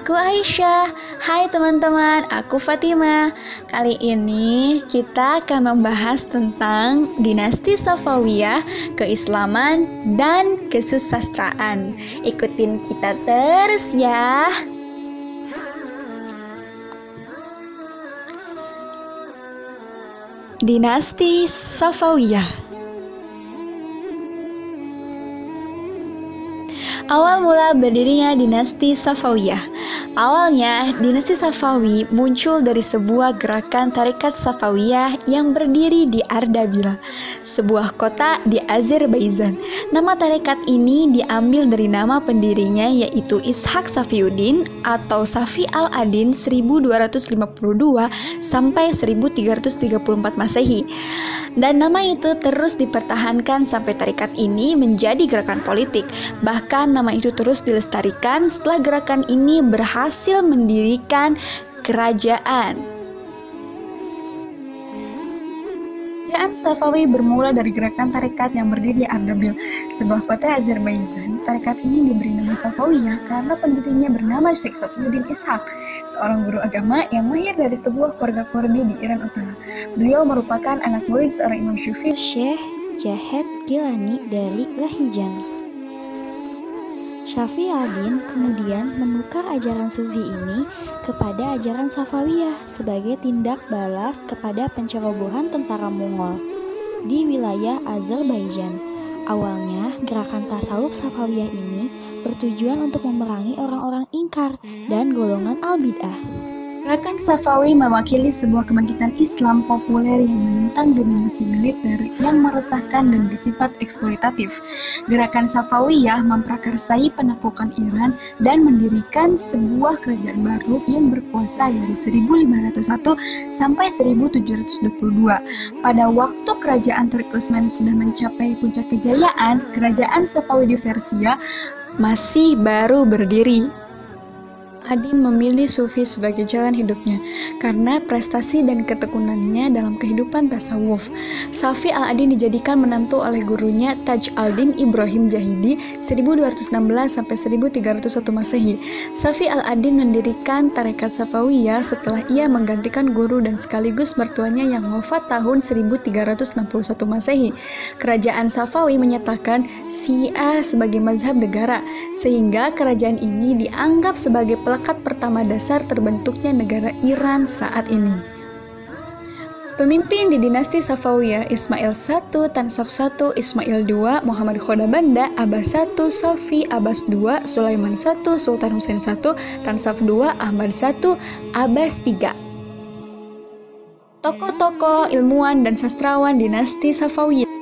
Aku Aisyah. Hai teman-teman, aku Fatima. Kali ini kita akan membahas tentang dinasti Safawiyah, keislaman, dan kesusastraan. Ikutin kita terus ya. Dinasti Safawiyah. Awal mula berdirinya dinasti Safawiyah. Awalnya, dinasti Safawi muncul dari sebuah gerakan tarekat Safawiyah yang berdiri di Ardabil, sebuah kota di Azerbaijan. Nama tarekat ini diambil dari nama pendirinya yaitu Ishaq Safiuddin atau Safi al-Adin 1252 sampai 1334 Masehi. Dan nama itu terus dipertahankan sampai tarekat ini menjadi gerakan politik. Bahkan nama itu terus dilestarikan setelah gerakan ini berhasil mendirikan kerajaan. Kerajaan Safawi bermula dari gerakan tarekat yang berdiri di Ardabil, sebuah kota Azerbaijan. Tarekat ini diberi nama Safawiyah karena pendirinya bernama Syekh Safiuddin Ishaq, seorang guru agama yang lahir dari sebuah keluarga Kurdi di Iran Utara. Beliau merupakan anak murid seorang Imam Syafi'i, Syekh Jahed Gilani dari Lahijan. Syafi al-Din kemudian menukar ajaran Sufi ini kepada ajaran Safawiyah sebagai tindak balas kepada pencerobohan tentara Mongol di wilayah Azerbaijan. Awalnya, gerakan tasawuf Safawiyah ini bertujuan untuk memerangi orang-orang ingkar dan golongan al-bid'ah. Gerakan Safawi mewakili sebuah kebangkitan Islam populer yang menentang dominasi militer yang meresahkan dan bersifat eksploitatif. Gerakan Safawiyah memprakarsai penaklukan Iran dan mendirikan sebuah kerajaan baru yang berkuasa dari 1501 sampai 1722. Pada waktu kerajaan Turk Utsmani sudah mencapai puncak kejayaan, kerajaan Safawi di Persia masih baru berdiri. Adin memilih sufi sebagai jalan hidupnya karena prestasi dan ketekunannya dalam kehidupan tasawuf. Safi al-Adin dijadikan menantu oleh gurunya Taj al-Din Ibrahim Jahidi 1216 sampai 1301 Masehi. Safi al-Adin mendirikan tarekat Safawiyah setelah ia menggantikan guru dan sekaligus mertuanya yang wafat tahun 1361 Masehi. Kerajaan Safawi menyatakan Syiah sebagai mazhab negara, sehingga kerajaan ini dianggap sebagai pelekat pertama dasar terbentuknya negara Iran saat ini. Pemimpin di dinasti Safawiyah Ismail I, Tansaf I, Ismail II, Muhammad Khodabanda, Abbas I, Safi, Abbas II, Sulaiman I, Sultan Husain I, Tansaf II, Ahmad I, Abbas III. Tokoh-tokoh, ilmuwan, dan sastrawan dinasti Safawiyah.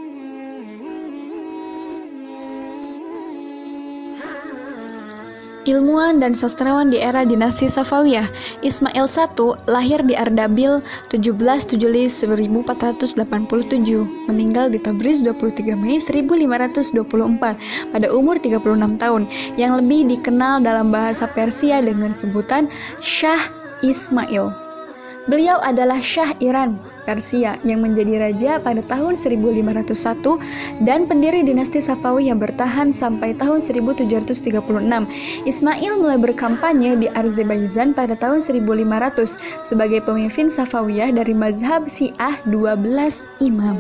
Ilmuwan dan sastrawan di era dinasti Safawiyah. Ismail I lahir di Ardabil 17 Juli 1487, meninggal di Tabriz 23 Mei 1524 pada umur 36 tahun, yang lebih dikenal dalam bahasa Persia dengan sebutan Shah Ismail. Beliau adalah Shah Iran, Persia, yang menjadi raja pada tahun 1501 dan pendiri dinasti Safawi yang bertahan sampai tahun 1736. Ismail mulai berkampanye di Azerbaijan pada tahun 1500 sebagai pemimpin Safawiyah dari mazhab Syiah 12 imam.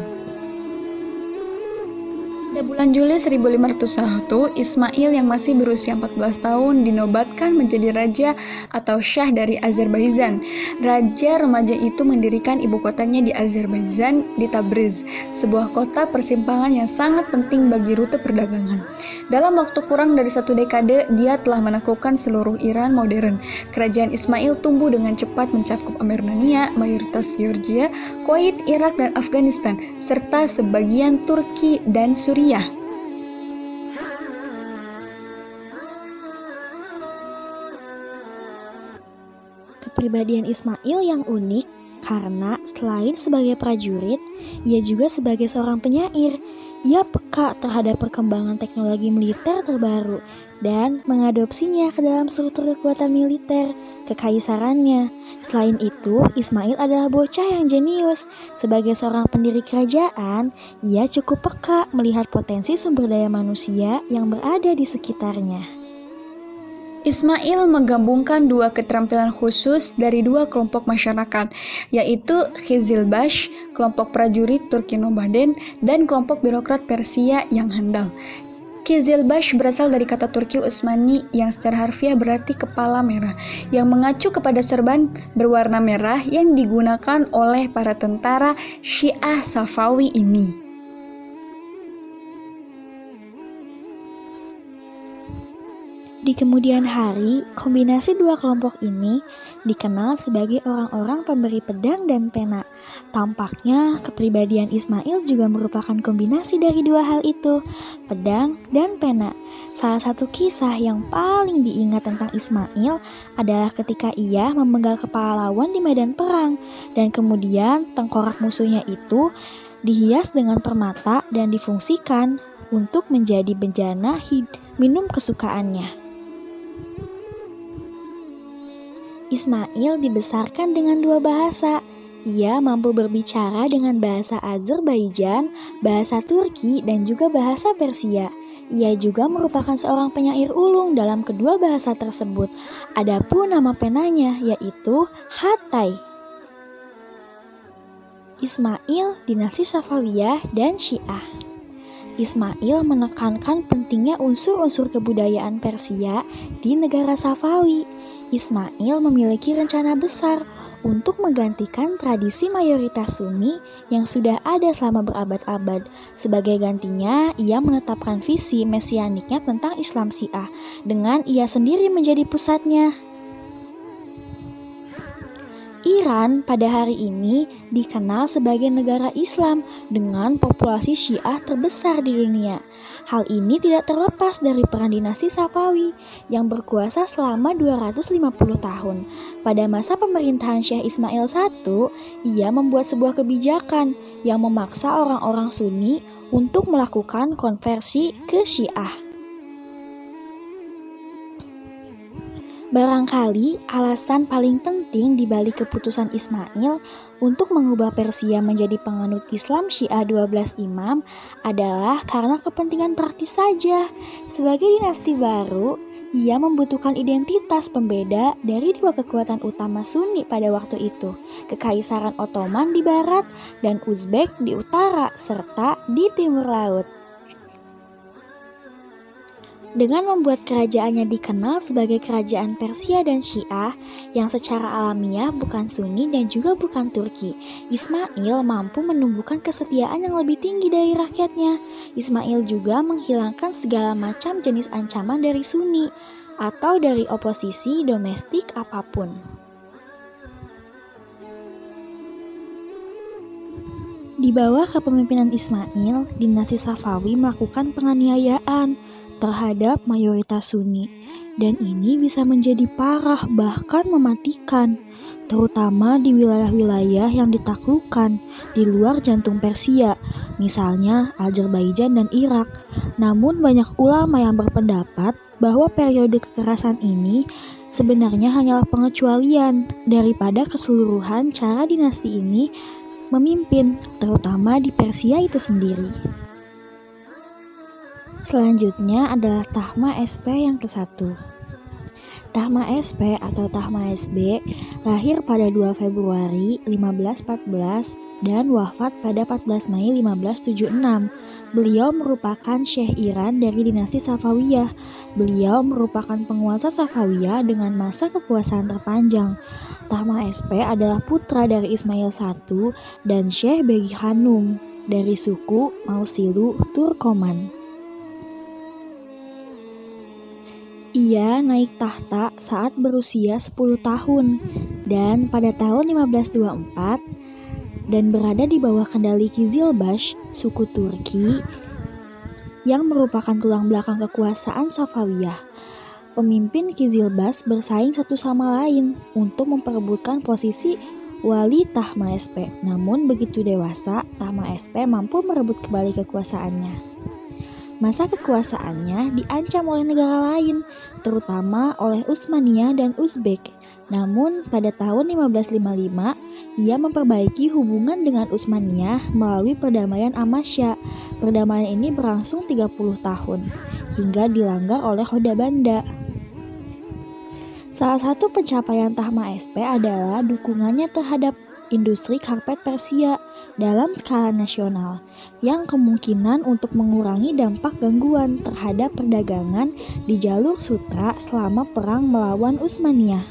Pada bulan Juli 1501, Ismail yang masih berusia 14 tahun dinobatkan menjadi raja atau syah dari Azerbaijan. Raja remaja itu mendirikan ibu kotanya di Azerbaijan di Tabriz, sebuah kota persimpangan yang sangat penting bagi rute perdagangan. Dalam waktu kurang dari 1 dekade, dia telah menaklukkan seluruh Iran modern. Kerajaan Ismail tumbuh dengan cepat mencakup Armenia, mayoritas Georgia, Kuwait, Irak, dan Afghanistan, serta sebagian Turki dan Suriah. Kepribadian Ismail yang unik karena selain sebagai prajurit, ia juga sebagai seorang penyair. Ia peka terhadap perkembangan teknologi militer terbaru dan mengadopsinya ke dalam struktur kekuatan militer kekaisarannya. Selain itu, Ismail adalah bocah yang jenius. Sebagai seorang pendiri kerajaan, ia cukup peka melihat potensi sumber daya manusia yang berada di sekitarnya. Ismail menggabungkan dua keterampilan khusus dari dua kelompok masyarakat, yaitu Qizilbash, kelompok prajurit Turki-Nomaden, dan kelompok birokrat Persia yang handal. Qizilbash berasal dari kata Turki Utsmani yang secara harfiah berarti kepala merah, yang mengacu kepada sorban berwarna merah yang digunakan oleh para tentara Syiah Safawi ini. Di kemudian hari, kombinasi dua kelompok ini dikenal sebagai orang-orang pemberi pedang dan pena. Tampaknya kepribadian Ismail juga merupakan kombinasi dari dua hal itu, pedang dan pena. Salah satu kisah yang paling diingat tentang Ismail adalah ketika ia memenggal kepala lawan di medan perang, dan kemudian tengkorak musuhnya itu dihias dengan permata dan difungsikan untuk menjadi bejana minum kesukaannya. Ismail dibesarkan dengan dua bahasa. Ia mampu berbicara dengan bahasa Azerbaijan, bahasa Turki, dan juga bahasa Persia. Ia juga merupakan seorang penyair ulung dalam kedua bahasa tersebut. Adapun nama penanya yaitu Hatay. Ismail, dinasti Safawiyah dan Syiah. Ismail menekankan pentingnya unsur-unsur kebudayaan Persia di negara Safawi. Ismail memiliki rencana besar untuk menggantikan tradisi mayoritas Sunni yang sudah ada selama berabad-abad. Sebagai gantinya, ia menetapkan visi mesianiknya tentang Islam Syiah dengan ia sendiri menjadi pusatnya. Iran pada hari ini dikenal sebagai negara Islam dengan populasi Syiah terbesar di dunia. Hal ini tidak terlepas dari peran dinasti Safawi yang berkuasa selama 250 tahun. Pada masa pemerintahan Syekh Ismail I, ia membuat sebuah kebijakan yang memaksa orang-orang Sunni untuk melakukan konversi ke Syiah. Barangkali alasan paling penting di balik keputusan Ismail untuk mengubah Persia menjadi penganut Islam Syiah 12 imam adalah karena kepentingan praktis saja. Sebagai dinasti baru, ia membutuhkan identitas pembeda dari dua kekuatan utama Sunni pada waktu itu, Kekaisaran Ottoman di barat dan Uzbek di utara serta di timur laut. Dengan membuat kerajaannya dikenal sebagai kerajaan Persia dan Syiah yang secara alamiah bukan Sunni dan juga bukan Turki, Ismail mampu menumbuhkan kesetiaan yang lebih tinggi dari rakyatnya. Ismail juga menghilangkan segala macam jenis ancaman dari Sunni atau dari oposisi domestik apapun. Di bawah kepemimpinan Ismail, dinasti Safawi melakukan penganiayaan terhadap mayoritas Sunni, dan ini bisa menjadi parah bahkan mematikan, terutama di wilayah-wilayah yang ditaklukkan di luar jantung Persia, misalnya Azerbaijan dan Irak. Namun banyak ulama yang berpendapat bahwa periode kekerasan ini sebenarnya hanyalah pengecualian daripada keseluruhan cara dinasti ini memimpin, terutama di Persia itu sendiri. Selanjutnya adalah Tahma SP yang ke-1. Tahma SP atau Tahma SB lahir pada 2 Februari 1514 dan wafat pada 14 Mei 1576. Beliau merupakan Syekh Iran dari dinasti Safawiyah. Beliau merupakan penguasa Safawiyah dengan masa kekuasaan terpanjang. Tahma SP adalah putra dari Ismail I dan Syekh Begi Hanum dari suku Mausilu, Turkoman. Ia naik tahta saat berusia 10 tahun dan pada tahun 1524 dan berada di bawah kendali Qizilbash, suku Turki yang merupakan tulang belakang kekuasaan Safawiyah. Pemimpin Qizilbash bersaing satu sama lain untuk memperebutkan posisi wali Tahma SP. Namun begitu dewasa, Tahma SP mampu merebut kembali kekuasaannya. Masa kekuasaannya diancam oleh negara lain, terutama oleh Utsmaniyah dan Uzbek. Namun pada tahun 1555, ia memperbaiki hubungan dengan Utsmaniyah melalui perdamaian Amasya. Perdamaian ini berlangsung 30 tahun, hingga dilanggar oleh Khodabanda. Salah satu pencapaian Tahma SP adalah dukungannya terhadap industri karpet Persia dalam skala nasional yang kemungkinan untuk mengurangi dampak gangguan terhadap perdagangan di jalur sutra selama perang melawan Utsmaniyah.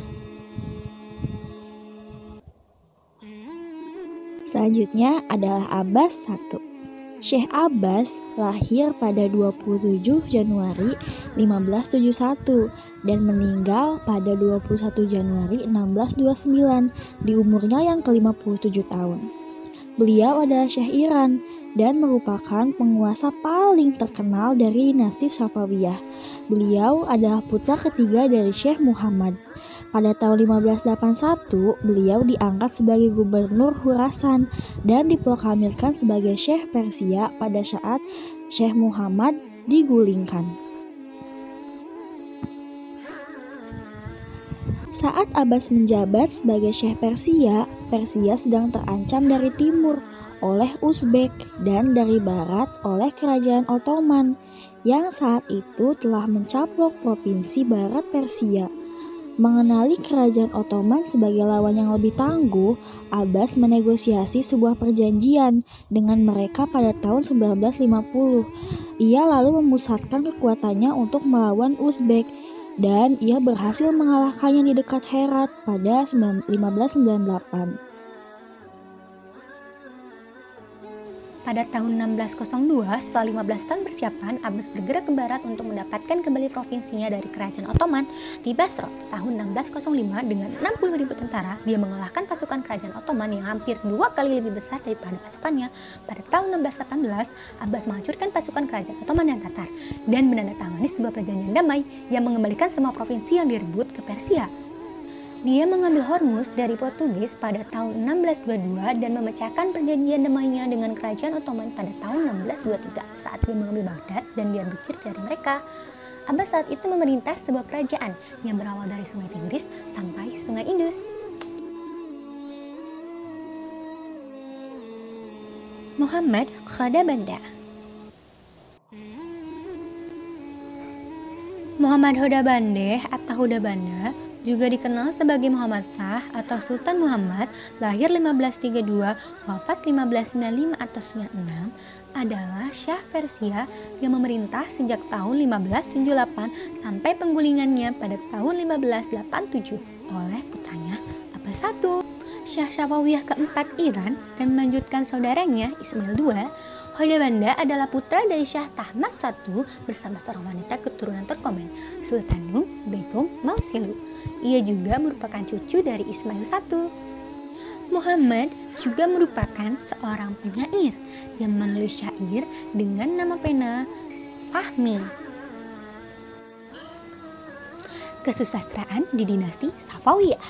Selanjutnya adalah Abbas I. Syekh Abbas lahir pada 27 Januari 1571 dan meninggal pada 21 Januari 1629 di umurnya yang ke-57 tahun. Beliau adalah Syekh Iran dan merupakan penguasa paling terkenal dari dinasti Safawiyah. Beliau adalah putra ketiga dari Syekh Muhammad. Pada tahun 1581, beliau diangkat sebagai gubernur Khurasan dan diproklamirkan sebagai Syekh Persia pada saat Syekh Muhammad digulingkan. Saat Abbas menjabat sebagai Syekh Persia, Persia sedang terancam dari timur oleh Uzbek dan dari barat oleh Kerajaan Ottoman yang saat itu telah mencaplok provinsi barat Persia. Mengenali Kerajaan Ottoman sebagai lawan yang lebih tangguh, Abbas menegosiasi sebuah perjanjian dengan mereka pada tahun 1950. Ia lalu memusatkan kekuatannya untuk melawan Uzbek dan ia berhasil mengalahkannya di dekat Herat pada 1598. Pada tahun 1602, setelah 15 tahun persiapan, Abbas bergerak ke barat untuk mendapatkan kembali provinsinya dari Kerajaan Ottoman. Di Basra, tahun 1605 dengan 60.000 tentara, dia mengalahkan pasukan Kerajaan Ottoman yang hampir 2 kali lebih besar daripada pasukannya. Pada tahun 1618, Abbas menghancurkan pasukan Kerajaan Ottoman dan Tatar dan menandatangani sebuah perjanjian damai yang mengembalikan semua provinsi yang direbut ke Persia. Dia mengambil Hormuz dari Portugis pada tahun 1622 dan memecahkan perjanjian damainya dengan Kerajaan Ottoman pada tahun 1623 saat dia mengambil Baghdad dan dia berpikir dari mereka. Abbas saat itu memerintah sebuah kerajaan yang berawal dari Sungai Tigris sampai Sungai Indus. Muhammad Khodabanda. Muhammad Khodabandeh atau Khodabanda juga dikenal sebagai Muhammad Shah atau Sultan Muhammad, lahir 1532, wafat 1595 atau 96, adalah Syah Persia yang memerintah sejak tahun 1578 sampai penggulingannya pada tahun 1587 oleh putranya Abbas I. Syah Safawiyah keempat Iran dan melanjutkan saudaranya Ismail II. Khodabanda adalah putra dari Syah Tahmasp I bersama seorang wanita keturunan Turkomen, Sultanum Begum Mausilu. Ia juga merupakan cucu dari Ismail I. Muhammad juga merupakan seorang penyair yang menulis syair dengan nama pena Fahmi. Kesusastraan di dinasti Safawiyah.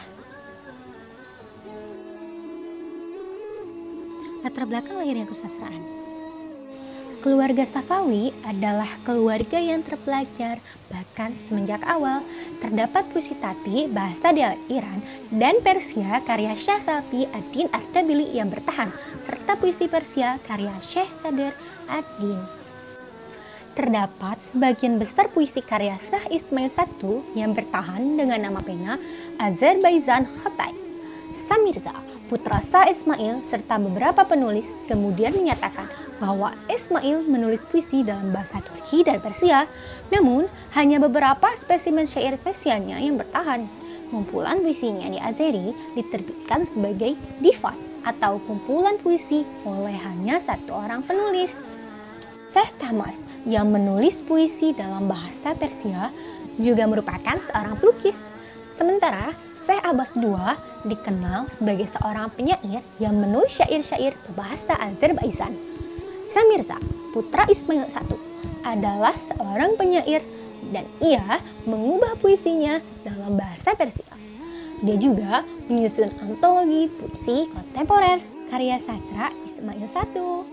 Latar belakang lahirnya kesusastraan. Keluarga Safawi adalah keluarga yang terpelajar bahkan semenjak awal. Terdapat puisi Tati, bahasa dialek Iran, dan Persia karya Syah Safi ad-Din Ardabili yang bertahan, serta puisi Persia karya Syekh Sadr ad-Din. Terdapat sebagian besar puisi karya Shah Ismail I yang bertahan dengan nama pena Azerbaijan Khatai. Samirza, putra Shah Ismail, serta beberapa penulis kemudian menyatakan bahwa Ismail menulis puisi dalam bahasa Turki dan Persia, namun hanya beberapa spesimen syair Persianya yang bertahan. Kumpulan puisinya di Azeri diterbitkan sebagai divan atau kumpulan puisi oleh hanya satu orang penulis. Syekh Tahmasp yang menulis puisi dalam bahasa Persia juga merupakan seorang pelukis. Sementara Syekh Abbas II dikenal sebagai seorang penyair yang menulis syair-syair berbahasa Azerbaijan. Samirza, putra Ismail I, adalah seorang penyair dan ia mengubah puisinya dalam bahasa Persia. Dia juga menyusun antologi puisi kontemporer karya sastra Ismail I.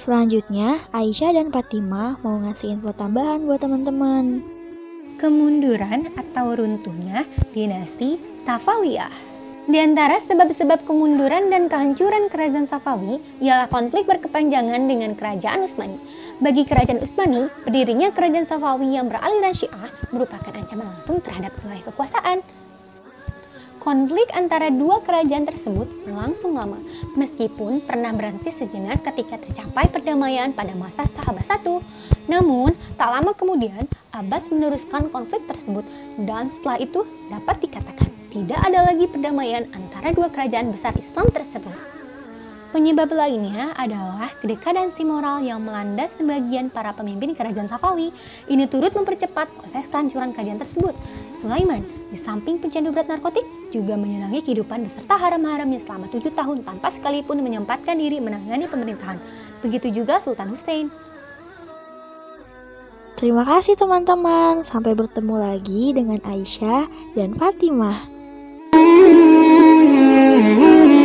Selanjutnya, Aisyah dan Fatimah mau ngasih info tambahan buat teman-teman. Kemunduran atau runtuhnya dinasti Safawiyah. Di antara sebab-sebab kemunduran dan kehancuran kerajaan Safawi ialah konflik berkepanjangan dengan kerajaan Utsmani. Bagi kerajaan Utsmani, berdirinya kerajaan Safawi yang beraliran Syiah merupakan ancaman langsung terhadap wilayah kekuasaan. Konflik antara dua kerajaan tersebut berlangsung lama, meskipun pernah berhenti sejenak ketika tercapai perdamaian pada masa Sahabat I. Namun, tak lama kemudian, Abbas meneruskan konflik tersebut, dan setelah itu dapat dikatakan tidak ada lagi perdamaian antara dua kerajaan besar Islam tersebut. Penyebab lainnya adalah kedekadansi moral yang melanda sebagian para pemimpin kerajaan Safawi. Ini turut mempercepat proses kehancuran kerajaan tersebut. Sulaiman, di samping pecandu berat narkotik, juga menyenangi kehidupan beserta haram-haramnya selama 7 tahun tanpa sekalipun menyempatkan diri menangani pemerintahan. Begitu juga Sultan Hussein. Terima kasih teman-teman, sampai bertemu lagi dengan Aisyah dan Fatimah.